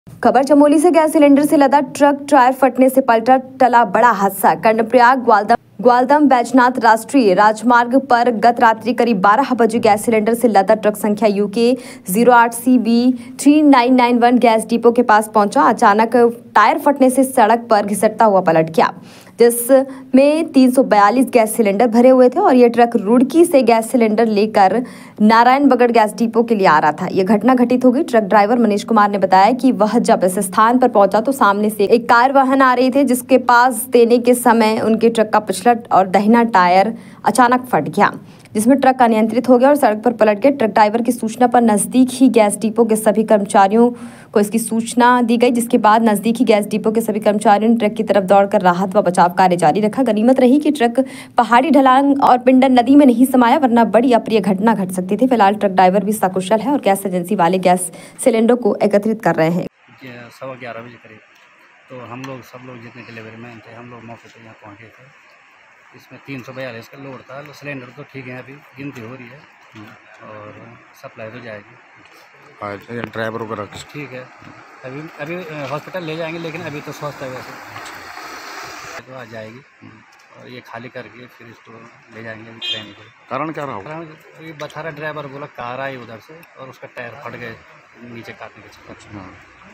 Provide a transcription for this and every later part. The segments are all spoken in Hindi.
खबर चमोली से। गैस सिलेंडर से लदा ट्रक टायर फटने से पलटा, टला बड़ा हादसा। कर्णप्रयाग ग्वालदम बैजनाथ राष्ट्रीय राजमार्ग पर गत रात्रि करीब 12 बजे गैस सिलेंडर से लदा ट्रक संख्या UK 08CB 3991 गैस डिपो के पास पहुंचा। अचानक टायर फटने से सड़क पर घिसटता हुआ पलट गया, जिसमें 342 गैस सिलेंडर भरे हुए थे और यह ट्रक रुड़की से गैस सिलेंडर लेकर नारायणबगड़ गैस डिपो के लिए आ रहा था। यह घटना घटित हो गई। ट्रक ड्राइवर मनीष कुमार ने बताया कि वह जब इस स्थान पर पहुंचा तो सामने से एक कार वाहन आ रही थी, जिसके पास देने के समय उनके ट्रक का पिछला और दाहिना टायर अचानक फट गया, जिसमें ट्रक अनियंत्रित हो गया और सड़क पर पलट गया। ट्रक ड्राइवर की सूचना पर नजदीक ही गैस डिपो के सभी कर्मचारियों को इसकी सूचना दी गई, जिसके बाद नजदीक ही गैस डिपो के सभी कर्मचारियों ने ट्रक की तरफ दौड़कर राहत व बचाव कार्य जारी रखा। गनीमत रही कि ट्रक पहाड़ी ढलान और पिंडर नदी में नहीं समाया, वरना बड़ी अप्रिय घटना घट सकती थी। फिलहाल ट्रक ड्राइवर भी सकुशल है और गैस एजेंसी वाले गैस सिलेंडर को एकत्रित कर रहे हैं। 11:15 बजे करीब तो हम लोग सब लोग जितने डिलीवरी मैन थे, हम लोग मौके पर यहाँ पहुँचे थे। इसमें 342 का लोड था। सिलेंडर तो ठीक है, अभी गिनती हो रही है और सप्लाई हो जाएगी। ड्राइवर वगैरह ठीक है, अभी हॉस्पिटल ले जाएंगे, लेकिन अभी तो स्वस्थ है वैसे, तो आ जाएगी और ये खाली करके फिर इसको ले जाएंगे अभी ट्रेन को। कारण क्या रहा? ये बता रहा ड्राइवर बोला कार आई उधर से और उसका टायर फट गए नीचे काटने के चक्कर।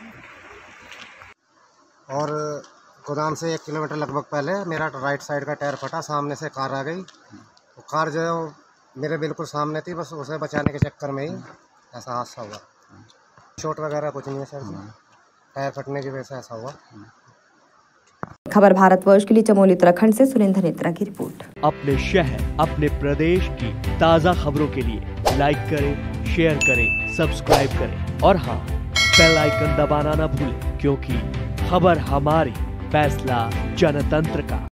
और गोदाम से 1 किलोमीटर लगभग पहले मेरा राइट साइड का टायर फटा, सामने से कार आ गई। तो कार जो है मेरे बिल्कुल सामने थी, बस उसे बचाने के चक्कर में ही ऐसा हादसा हुआ। चोट वगैरह कुछ नहीं है सर, टायर फटने की वजह से ऐसा हुआ। खबर भारतवर्ष के लिए चमोली उत्तराखंड से सुरेंद्र नेत्रा की रिपोर्ट। अपने शहर, अपने प्रदेश की ताज़ा खबरों के लिए लाइक करें, शेयर करें, सब्सक्राइब करें और हाँ, बेल आइकन दबाना ना भूलें, क्योंकि खबर हमारी, फैसला जनतंत्र का।